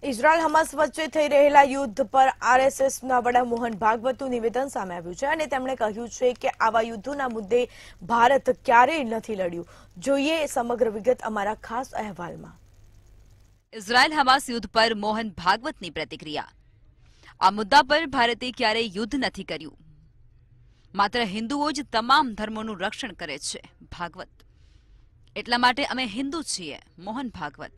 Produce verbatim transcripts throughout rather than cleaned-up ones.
Israel Hamas વચ્ચે થઈ રહેલા યુદ્ધ પર આરએસએસના વડા મોહન ભાગવતનું નિવેદન સામે આવ્યું છે અને તેમણે કહ્યું છે કે આવા યુદ્ધોના મુદ્દે ભારત ક્યારેય નથી લડ્યું। જોઈએ સમગ્ર વિગત અમારા ખાસ અહેવાલમાં। ઇઝરાયલ હમાસ યુદ્ધ પર મોહન ભાગવતની પ્રતિક્રિયા। આ મુદ્દા પર ભારતે ક્યારેય યુદ્ધ નથી કર્યું, માત્ર હિન્દુઓ જ તમામ ધર્મોનું રક્ષણ કરે છે। ભાગવત એટલા માટે અમે હિન્દુ છીએ। મોહન ભાગવત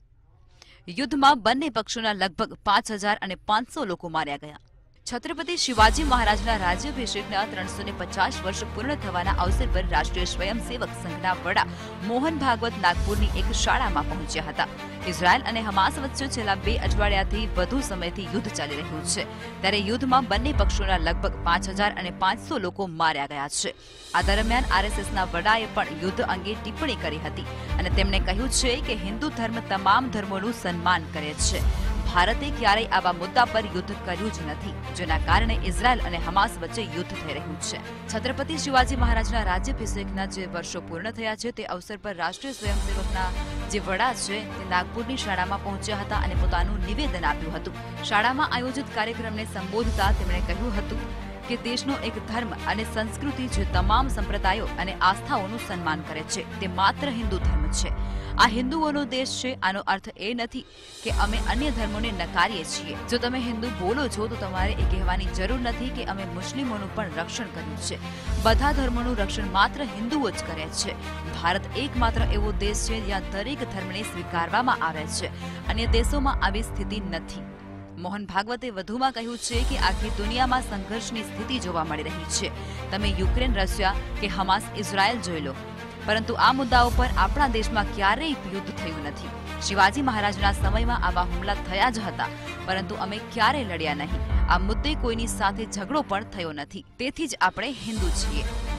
યુદ્ધમાં બંને પક્ષોના લગભગ પાંચ હજાર અને પાંચસો લોકો માર્યા ગયા। છત્રપતિ શિવાજી મહારાજના રાજ્યાભિષેકના ત્રણસો ને પચાસ વર્ષ પૂર્ણ થવાના અવસર પર રાષ્ટ્રીય સ્વયંસેવક સંઘના વડા મોહન ભાગવત નાગપુરની એક શાળામાં પહોંચ્યા હતા। ઇઝરાયલ અને હમાસ વચ્ચે છેલ્લા બે અઠવાડિયાથી વધુ સમયથી યુદ્ધ ચાલી રહ્યું છે, ત્યારે યુદ્ધમાં બંને પક્ષોના લગભગ પાંચ હજાર અને પાંચસો લોકો માર્યા ગયા છે। આ દરમિયાન આરએસએસના વડાએ પણ યુદ્ધ અંગે ટિપ્પણી કરી હતી અને તેમણે કહ્યું છે કે હિન્દુ ધર્મ તમામ ધર્મોનું સન્માન કરે છે। ભારતે ક્યારેય આવા મુદ્દા પર યુદ્ધ કર્યું જ નથી, જેના કારણે ઇઝરાયલ અને હમાસ વચ્ચે યુદ્ધ થઈ રહ્યું છે। છત્રપતિ શિવાજી મહારાજના રાજ્યાભિષેકના જે વર્ષો પૂર્ણ થયા છે તે અવસર પર રાષ્ટ્રીય સ્વયંસેવકના જે વડા છે તે નાગપુરની શાળામાં પહોંચ્યા હતા અને પોતાનું નિવેદન આપ્યું હતું। શાળામાં આયોજિત કાર્યક્રમને સંબોધતા તેમણે કહ્યું હતું કે દેશનો એક ધર્મ અને સંસ્કૃતિ જે તમામ સંપ્રદાયો અને આસ્થાઓનું સન્માન કરે છે તે માત્ર હિન્દુ ધર્મ છે। આ હિન્દુઓનો દેશ છે। આનો અર્થ એ નથી કે અમે અન્ય ધર્મોને નકારીએ છીએ। જો તમે હિન્દુ બોલો છો તો તમારે એ કહેવાની જરૂર નથી કે અમે મુસ્લિમોનું પણ રક્ષણ કર્યું છે। બધા ધર્મોનું રક્ષણ માત્ર હિન્દુઓ જ કરે છે। ભારત એકમાત્ર એવો દેશ છે જ્યાં દરેક ધર્મને સ્વીકારવામાં આવે છે। અન્ય દેશોમાં આવી સ્થિતિ નથી। મોહન ભાગવતે વધુમાં કહ્યું છે કે આખી દુનિયામાં સંઘર્ષની સ્થિતિ જોવા મળી રહી છે। તમે યુક્રેન રશિયા કે હમાસ ઇઝરાયલ જોઈ લો, પરંતુ આ મુદ્દાઓ પર આપણા દેશમાં ક્યારેય યુદ્ધ થયું નથી। શિવાજી મહારાજના સમયમાં આવા હુમલા થયા જ હતા, પરંતુ અમે ક્યારેય લડ્યા નહીં। આ મુદ્દે કોઈની સાથે ઝઘડો પણ થયો નથી, તેથી જ આપણે હિન્દુ છીએ।